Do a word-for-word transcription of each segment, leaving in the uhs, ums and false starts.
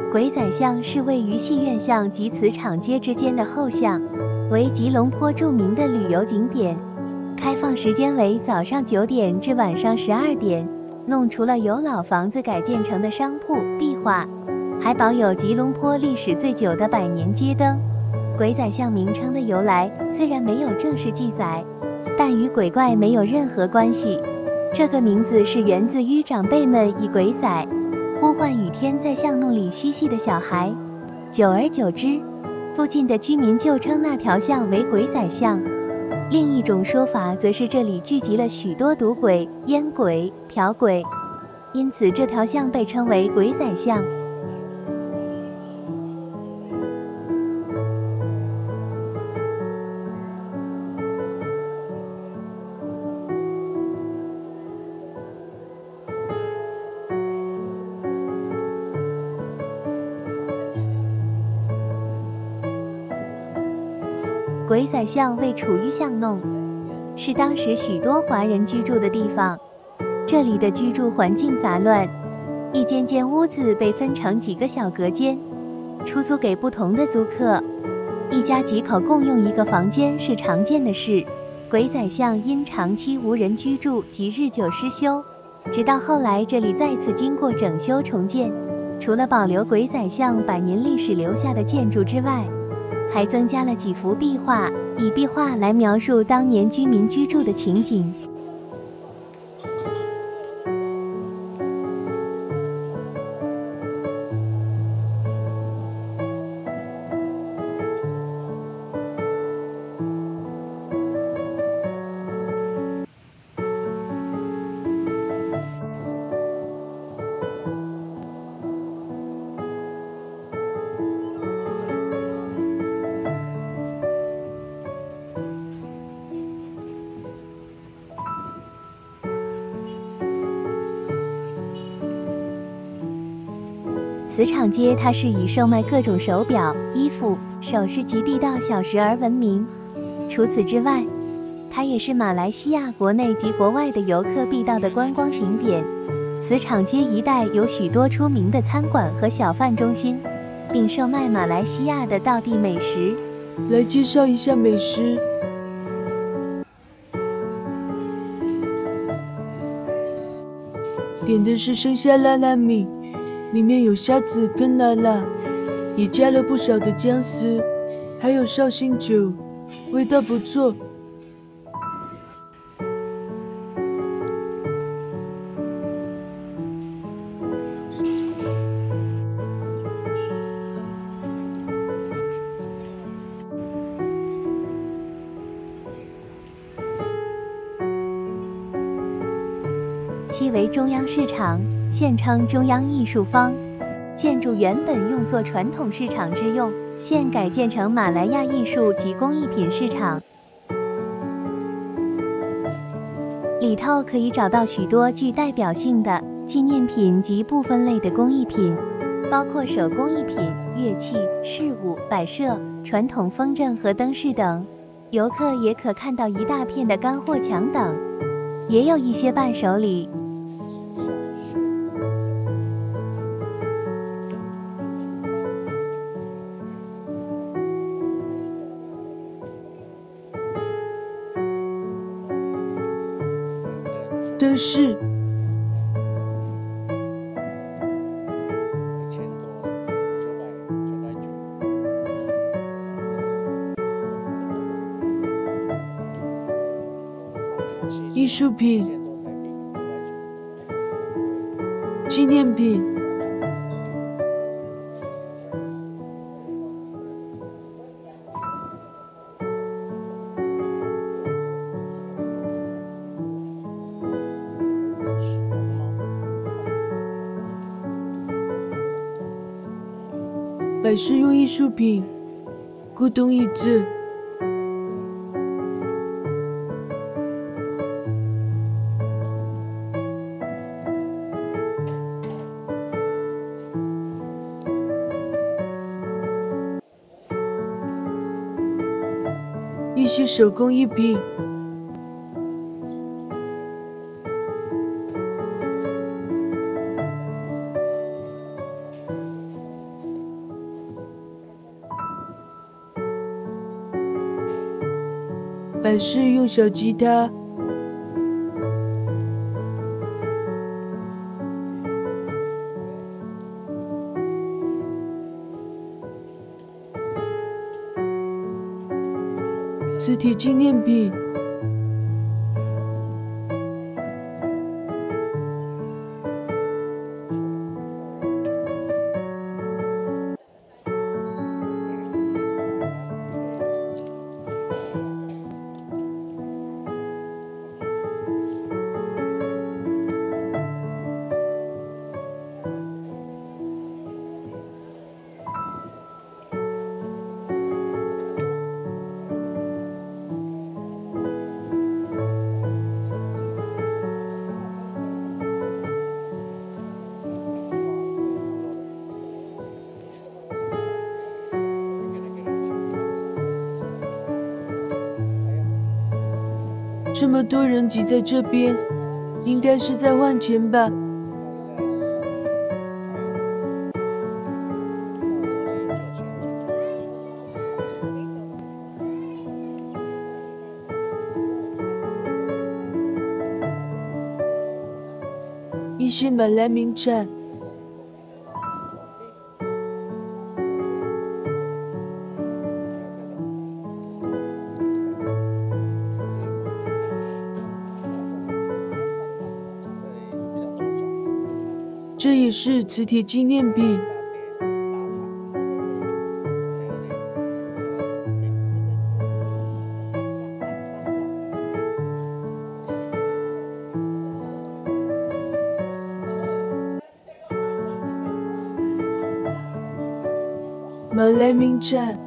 鬼仔巷是位于戏院巷及磁场街之间的后巷，为吉隆坡著名的旅游景点。开放时间为早上九点至晚上十二点。弄除了由老房子改建成的商铺、壁画，还保有吉隆坡历史最久的百年街灯。鬼仔巷名称的由来虽然没有正式记载，但与鬼怪没有任何关系。这个名字是源自于长辈们以鬼仔呼唤雨天在巷弄里嬉戏的小孩，久而久之，附近的居民就称那条巷为鬼仔巷。另一种说法则是这里聚集了许多赌鬼、烟鬼、嫖鬼，因此这条巷被称为鬼仔巷。鬼仔巷位处于巷弄，是当时许多华人居住的地方。这里的居住环境杂乱，一间间屋子被分成几个小隔间，出租给不同的租客。一家几口共用一个房间是常见的事。鬼仔巷因长期无人居住及日久失修，直到后来这里再次经过整修重建。除了保留鬼仔巷百年历史留下的建筑之外，还增加了几幅壁画，以壁画来描述当年居民居住的情景。磁场街它是以售卖各种手表、衣服、首饰及地道小食而闻名。除此之外，它也是马来西亚国内及国外的游客必到的观光景点。磁场街一带有许多出名的餐馆和小贩中心，并售卖马来西亚的道地美食。 来介绍一下美食。点的是生虾拉拉米，里面有虾子跟拉拉，也加了不少的姜丝，还有绍兴酒，味道不错。 西为中央市场，现称中央艺术坊。建筑原本用作传统市场之用，现改建成马来亚艺术及工艺品市场。里头可以找到许多具代表性的纪念品及部分类的工艺品，包括手工艺品、乐器、饰物、摆设、传统风筝和灯饰等。游客也可看到一大片的干货墙等，也有一些伴手礼。 灯饰、艺术品、纪念品、摆饰用艺术品、古董椅子、一些手工艺品。 百事用小吉他。磁铁纪念品。这么多人挤在这边，应该是在换钱吧？一些马来名产。这也是磁铁纪念品。马来名产。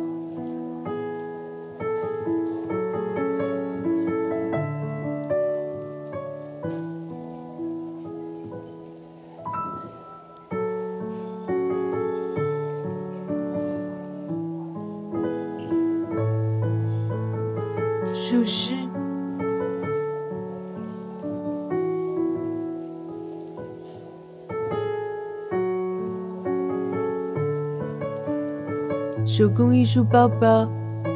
属实。手工艺术包包。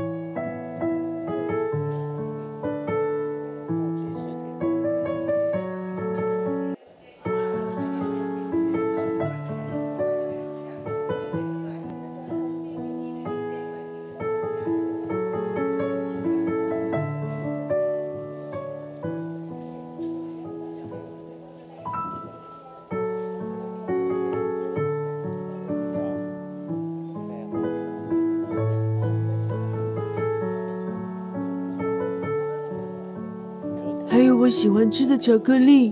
还有我喜欢吃的巧克力。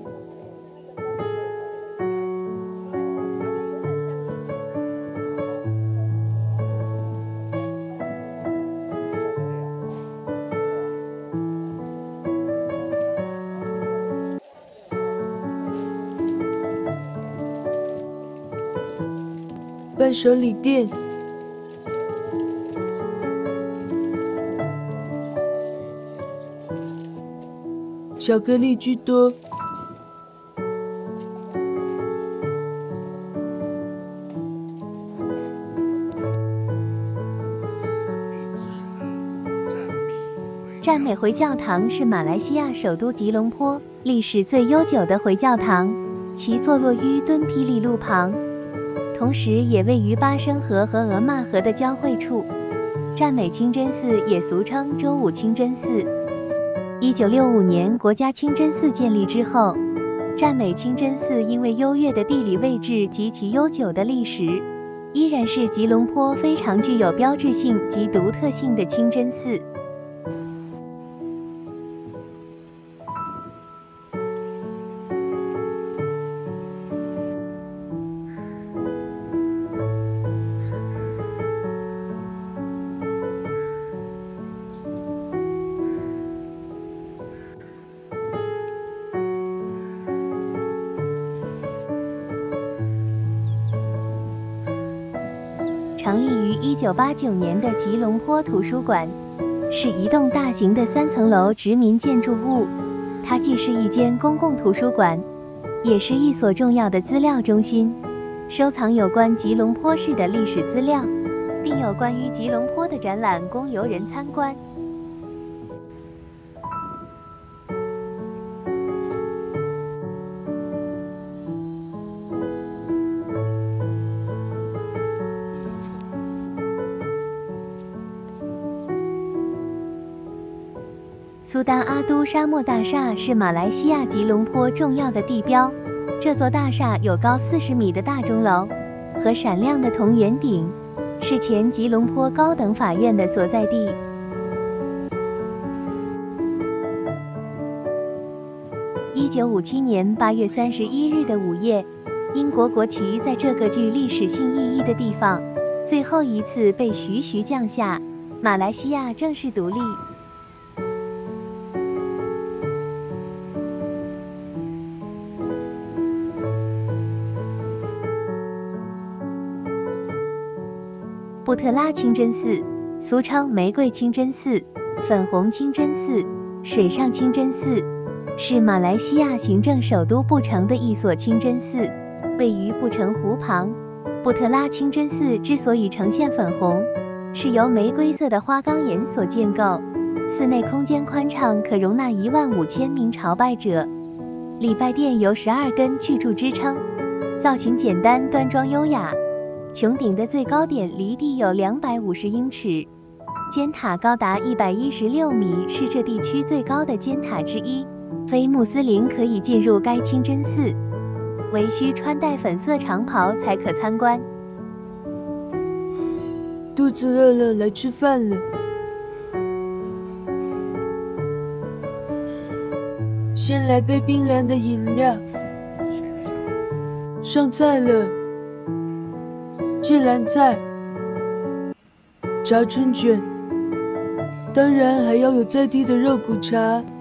伴手礼店。巧克力居多。 赞美回教堂是马来西亚首都吉隆坡历史最悠久的回教堂，其坐落于敦霹雳路旁，同时也位于巴生河和额玛河的交汇处。赞美清真寺也俗称周武清真寺。一九六五年，国家清真寺建立之后，赞美清真寺因为优越的地理位置及其悠久的历史，依然是吉隆坡非常具有标志性及独特性的清真寺。成立于一九八九年的吉隆坡图书馆，是一栋大型的三层楼殖民建筑物。它既是一间公共图书馆，也是一所重要的资料中心，收藏有关吉隆坡市的历史资料，并有关于吉隆坡的展览供游人参观。 苏丹阿都沙漠大厦是马来西亚吉隆坡重要的地标。这座大厦有高四十米的大钟楼和闪亮的铜圆顶，是前吉隆坡高等法院的所在地。一九五七年八月三十一日的午夜，英国国旗在这个具历史性意义的地方最后一次被徐徐降下，马来西亚正式独立。布特拉清真寺，俗称玫瑰清真寺、粉红清真寺、水上清真寺，是马来西亚行政首都布城的一所清真寺，位于布城湖旁。布特拉清真寺之所以呈现粉红，是由玫瑰色的花岗岩所建构。寺内空间宽敞，可容纳一万五千名朝拜者。礼拜殿由十二根巨柱支撑，造型简单端庄优雅。穹顶的最高点离地有两百五十英尺，尖塔高达一百一十六米，是这地区最高的尖塔之一。非穆斯林可以进入该清真寺，唯需穿戴粉色长袍才可参观。 肚子饿了，来吃饭了。先来杯冰凉的饮料。上菜了。芥蓝菜、炸春卷，当然还要有在地的肉骨茶。